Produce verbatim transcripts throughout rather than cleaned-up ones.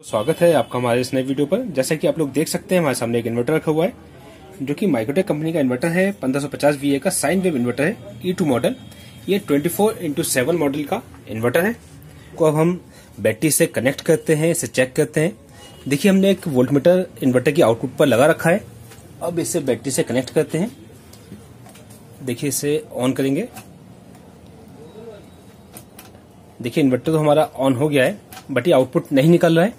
स्वागत है आपका हमारे इस नए वीडियो पर। जैसा कि आप लोग देख सकते हैं हमारे सामने एक इन्वर्टर रखा हुआ है जो कि माइक्रोटेक कंपनी का इन्वर्टर है। पंद्रह सौ पचास वी ए का साइन वेव इन्वर्टर है, ई टू मॉडल। ये चौबीस इंटू सेवन मॉडल का इन्वर्टर है। को अब हम बैटरी से कनेक्ट करते हैं, इसे चेक करते हैं। देखिए हमने एक वोल्टमीटर इन्वर्टर की आउटपुट पर लगा रखा है। अब इसे बैटरी से कनेक्ट करते हैं। देखिए इसे ऑन करेंगे। देखिए इन्वर्टर तो हमारा ऑन हो गया है बट ये आउटपुट नहीं निकल रहा है।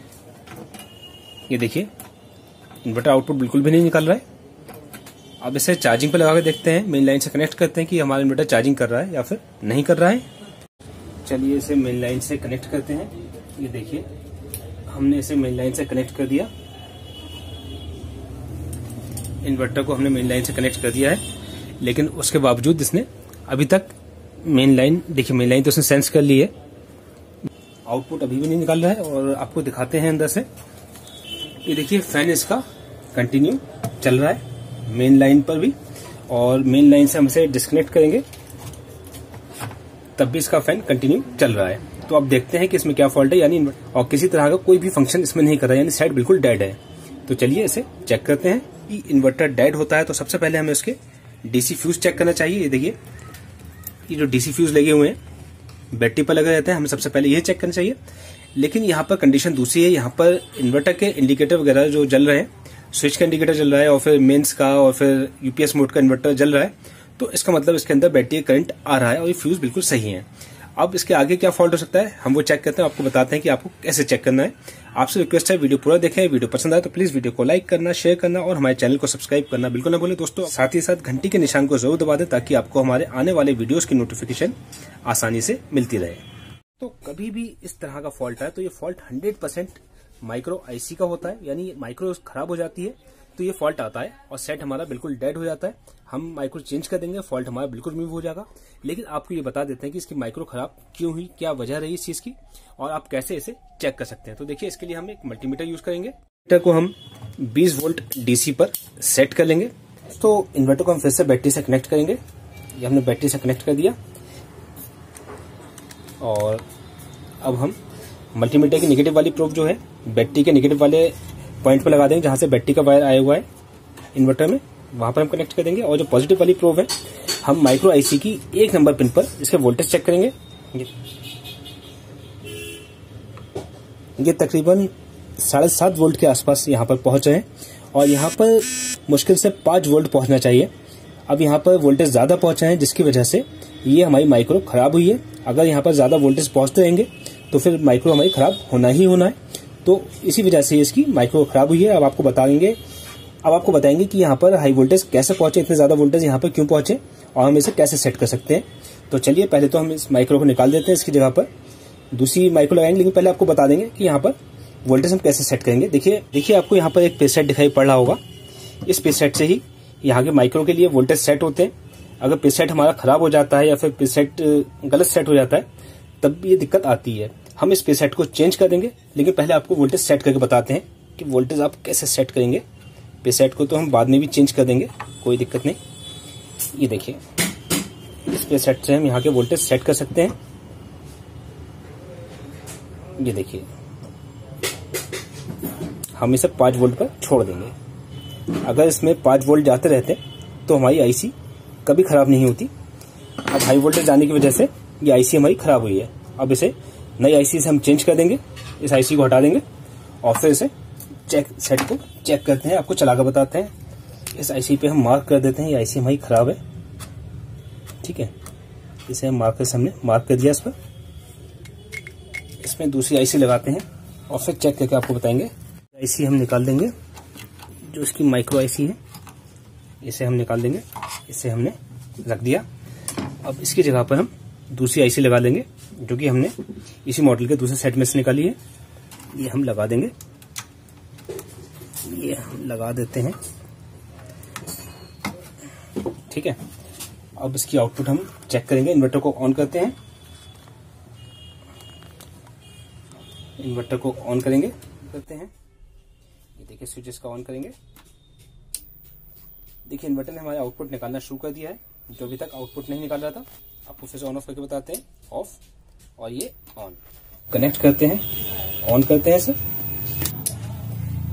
ये देखिए इन्वर्टर आउटपुट बिल्कुल भी नहीं निकल रहा है। अब इसे चार्जिंग पे लगा के देखते हैं, मेन लाइन से कनेक्ट करते हैं कि हमारा इन्वर्टर चार्जिंग कर रहा है या फिर नहीं कर रहा है। चलिए इसे मेन लाइन से कनेक्ट करते हैं। ये देखिए हमने इसे मेन लाइन से कनेक्ट कर दिया। इन्वर्टर को हमने मेन लाइन से कनेक्ट कर दिया है, लेकिन उसके बावजूद इसने अभी तक मेन लाइन, देखिए मेन लाइन तो उसने सेंस कर ली है, आउटपुट अभी भी नहीं निकल रहा है। और आपको दिखाते हैं अंदर से। ये देखिए फैन इसका कंटिन्यू चल रहा है मेन लाइन पर भी, और मेन लाइन से हम इसे डिस्कनेक्ट करेंगे तब भी इसका फैन कंटिन्यू चल रहा है। तो अब देखते हैं कि इसमें क्या फॉल्ट है, यानी और किसी तरह का कोई भी फंक्शन इसमें नहीं कर रहा है, यानी साइड बिल्कुल डेड है। तो चलिए इसे चेक करते हैं कि इन्वर्टर डेड होता है तो सबसे पहले हमें उसके डीसी फ्यूज चेक करना चाहिए। ये देखिए ये जो डीसी फ्यूज लगे हुए हैं बैटरी पर लगे रहते हैं, हमें सबसे पहले ये चेक करना चाहिए। लेकिन यहाँ पर कंडीशन दूसरी है। यहाँ पर इन्वर्टर के इंडिकेटर वगैरह जो जल रहे हैं, स्विच का इंडिकेटर जल रहा है और फिर मेंस का और फिर यूपीएस मोड का इन्वर्टर जल रहा है, तो इसका मतलब इसके अंदर बैटरी करंट आ रहा है और ये फ्यूज बिल्कुल सही है। अब इसके आगे क्या फॉल्ट हो सकता है हम वो चेक करते हैं, आपको बताते हैं कि आपको कैसे चेक करना है। आपसे रिक्वेस्ट है वीडियो पूरा देखें। वीडियो पसंद आए तो प्लीज वीडियो को लाइक करना, शेयर करना और हमारे चैनल को सब्सक्राइब करना बिल्कुल ना भूलें दोस्तों। साथ ही साथ घंटी के निशान को जरूर दबा दें ताकि आपको हमारे आने वाले वीडियोस की नोटिफिकेशन आसानी से मिलती रहे। तो कभी भी इस तरह का फॉल्ट है तो ये fault hundred percent micro IC का होता है, यानी माइक्रो खराब हो जाती है तो ये फॉल्ट आता है और सेट हमारा बिल्कुल डेड हो जाता है। हम माइक्रो चेंज कर देंगे, फॉल्ट हमारा बिल्कुल रिमूव हो जाएगा। लेकिन आपको ये बता देते हैं कि इसकी माइक्रो खराब क्यों हुई, क्या वजह रही इस चीज की और आप कैसे इसे चेक कर सकते हैं। तो देखिए इसके लिए हम एक मल्टीमीटर यूज करेंगे। मीटर को हम बीस वोल्ट डीसी पर सेट कर लेंगे। तो इन्वर्टर को हम फिर से बैटरी से कनेक्ट करेंगे। ये हमने बैटरी से कनेक्ट कर दिया और अब हम मल्टीमीटर की नेगेटिव वाली प्रोब जो है बैटरी के नेगेटिव वाले पॉइंट पर लगा देंगे जहां से बैटरी का वायर आया हुआ है इन्वर्टर में, वहां पर हम कनेक्ट कर देंगे। और जो पॉजिटिव वाली प्रोब है हम माइक्रो आईसी की एक नंबर पिन पर इसके वोल्टेज चेक करेंगे। ये, ये तकरीबन साढ़े सात वोल्ट के आसपास यहाँ पर पहुंचे हैं और यहाँ पर मुश्किल से पांच वोल्ट पहुंचना चाहिए। अब यहाँ पर वोल्टेज ज्यादा पहुंचे हैं जिसकी वजह से ये हमारी माइक्रो खराब हुई है। अगर यहाँ पर ज्यादा वोल्टेज पहुंचते रहेंगे तो फिर माइक्रो हमारी खराब होना ही होना है। तो इसी वजह से इसकी माइक्रो खराब हुई है। अब आपको बताएंगे अब आपको बताएंगे कि यहाँ पर हाई वोल्टेज कैसे पहुंचे, इतने ज्यादा वोल्टेज यहाँ पर क्यों पहुंचे और हम इसे कैसे सेट कर सकते हैं। तो चलिए पहले तो हम इस माइक्रो को निकाल देते हैं, इसकी जगह पर दूसरी माइक्रो लगाएंगे। लेकिन पहले आपको बता देंगे कि यहाँ पर वोल्टेज हम कैसे सेट करेंगे। देखिए देखिए आपको यहाँ पर एक पेसेट दिखाई पड़ रहा होगा। इस पेसेट से ही यहाँ के माइक्रो के लिए वोल्टेज सेट होते हैं। अगर पेसेट हमारा खराब हो जाता है या फिर पेसेट गलत सेट हो जाता है तब ये दिक्कत आती है। हम इस पेसेट को चेंज कर देंगे, लेकिन पहले आपको वोल्टेज सेट करके बताते हैं कि वोल्टेज आप कैसे सेट करेंगे। पेसेट को तो हम बाद में भी चेंज कर देंगे, कोई दिक्कत नहीं। ये देखिए इस पेसेट से हम यहाँ के वोल्टेज सेट कर सकते हैं। ये देखिए हम इसे पांच वोल्ट पर छोड़ देंगे। अगर इसमें पांच वोल्ट जाते रहते तो हमारी आईसी कभी खराब नहीं होती। अब हाई वोल्टेज जाने की वजह से ये आईसी हमारी खराब हुई है। अब इसे नई आईसी से हम चेंज कर देंगे, इस आईसी को हटा देंगे और फिर इसे चेक सेट को चेक करते हैं, आपको चलाकर बताते हैं। इस आईसी पे हम मार्क कर देते हैं ये आईसी हमारी खराब है, ठीक है। इसे हम मार्कर से हमने मार्क कर दिया इस पर। इसमें दूसरी आईसी लगाते हैं और फिर चेक करके आपको बताएंगे। आईसी हम निकाल देंगे, जो इसकी माइक्रो आईसी है इसे हम निकाल देंगे। इसे हमने रख दिया। अब इसकी जगह पर हम दूसरी आईसी लगा लेंगे जो कि हमने इसी मॉडल के दूसरे सेट में से निकाली है। ये हम लगा देंगे, ये हम लगा देते हैं, ठीक है। अब इसकी आउटपुट हम चेक करेंगे। इन्वर्टर को ऑन करते हैं, इन्वर्टर को ऑन करेंगे करते हैं। ये देखिए स्विचेस का ऑन करेंगे। देखिए इन्वर्टर ने हमारा आउटपुट निकालना शुरू कर दिया है, जो अभी तक आउटपुट नहीं निकाल रहा था। आपको फिर से ऑन ऑफ करके बताते हैं। ऑफ और ये ऑन। कनेक्ट करते हैं, ऑन करते हैं इसे।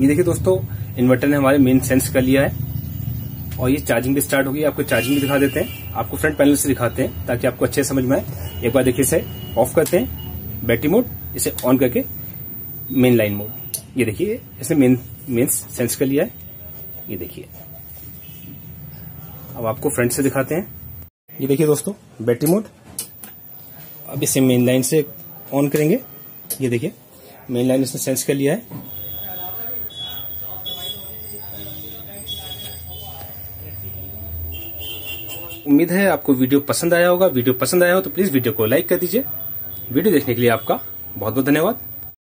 ये देखिए दोस्तों, इन्वर्टर ने हमारे मेन सेंस कर लिया है और ये चार्जिंग भी स्टार्ट होगी। आपको चार्जिंग भी दिखा देते हैं, आपको फ्रंट पैनल से दिखाते हैं ताकि आपको अच्छे समझ में आए। एक बार देखिए, इसे ऑफ करते हैं, बैटरी मोड, इसे ऑन करके मेन लाइन मोड। ये देखिए, इसने मेन मेन सेंस कर लिया है। ये देखिए, अब आपको फ्रंट से दिखाते हैं। ये देखिए दोस्तों, बैटरी मोड। अब इसे मेन लाइन से ऑन करेंगे। ये देखिए, मेन लाइन इसने सेंस कर लिया है। उम्मीद है आपको वीडियो पसंद आया होगा। वीडियो पसंद आया हो तो प्लीज वीडियो को लाइक कर दीजिए। वीडियो देखने के लिए आपका बहुत बहुत धन्यवाद।